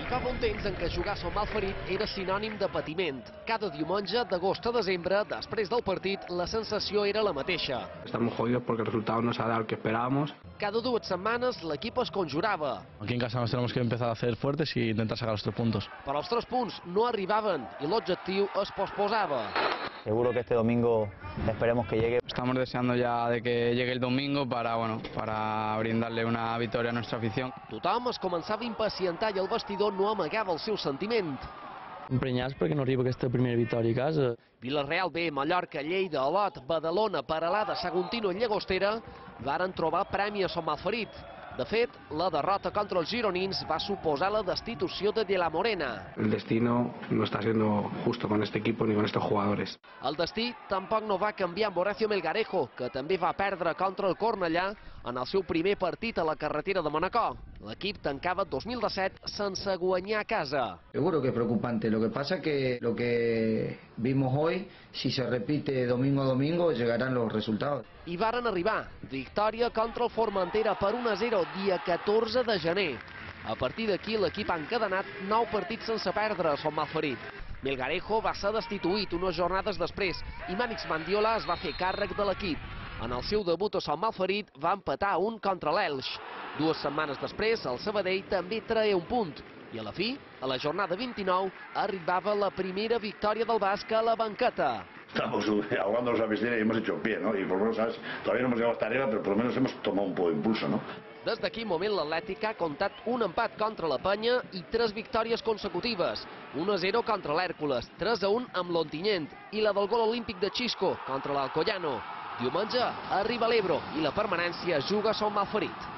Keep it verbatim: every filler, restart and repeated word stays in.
Arribava un temps en què jugar a Son Malferit era sinònim de patiment. Cada diumenge, d'agost a desembre, després del partit, la sensació era la mateixa. Estamos jodidos porque el resultado no se ha dado el que esperábamos. Cada dues setmanes l'equip es conjurava. Aquí en casa nos tenemos que empezar a hacer fuertes y intentar sacar los tres puntos. Però els tres punts no arribaven i l'objectiu es posposava. Seguro que este domingo esperemos que llegue. Estamos deseando ya de que llegue el domingo para, bueno, para brindarle una victoria a nuestra afición. Tothom es començava a impacientar i el vestidor no amagava el seu sentiment. Emprenyats perquè no arriba aquesta primera victòria a casa. Villarreal B, Mallorca, Lleida, Olot, Badalona, Peralada, Saguntino i Llagostera varen trobar premi a Son Malferit. De fet, la derrota contra els gironins va suposar la destitució de De La Morena. El destino no está siendo justo con este equipo ni con estos jugadores. El destí tampoc no va canviar amb Horacio Melgarejo, que també va perdre contra el Cornellà en el seu primer partit a la carretera de Manacor. L'equip tancava dos mil disset sense guanyar a casa. Seguro que es preocupante. Lo que pasa es que lo que vimos hoy, si se repite domingo a domingo, llegarán los resultados. I varen arribar. Victòria contra el Formentera per un a zero, dia catorze de gener. A partir d'aquí, l'equip ha encadenat nou partits sense perdre a Son Malferit. Melgarejo va ser destituït unes jornades després i Mànix Mandiola es va fer càrrec de l'equip. En el seu debut a Son Malferit va empatar un contra l'Elx. Dues setmanes després, el Sabadell també traia un punt. I a la fi, a la jornada vint-i-nou, arribava la primera victòria del basc a la banqueta. Estamos ahogándonos a la piscina y hemos hecho pie, ¿no? Y por lo menos, ¿sabes? Todavía no hemos llegado hasta arriba, pero por lo menos hemos tomado un poco de impulso, ¿no? Des d'aquí moment l'Atlètic ha comptat un empat contra la Penya i tres victòries consecutives. un a zero contra l'Hèrcules, tres a un amb l'Ontinyent i la del gol olímpic de Xisco contra l'Alcoyano. Diumenge arriba l'Ebro i la permanència juga a Son Malferit.